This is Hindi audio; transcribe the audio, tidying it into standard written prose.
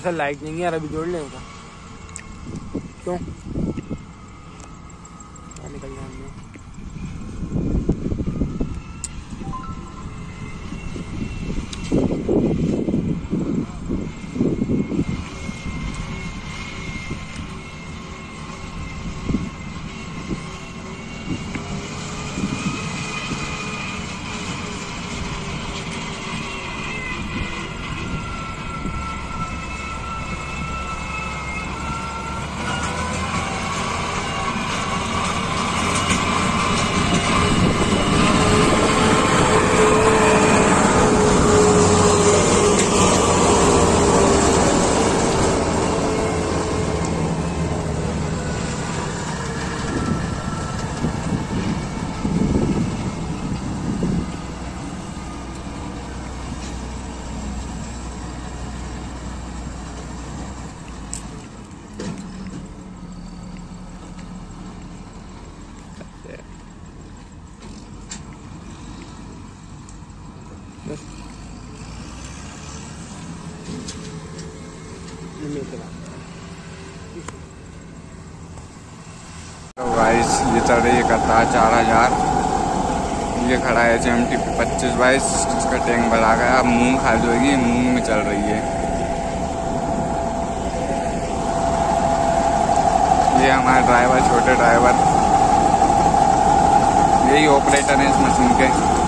सर लाइट नहीं है यार, अभी जोड़ लेगा क्यों निकल जाए। तो गाइस ये चल रही है कतार 4000। ये खड़ा है HMT 2522, इसका टैंक भरा गया। अब मूंग खाली होगी, मूंग में चल रही है। ये हमारे ड्राइवर, छोटे ड्राइवर, यही ऑपरेटर है इस मशीन के।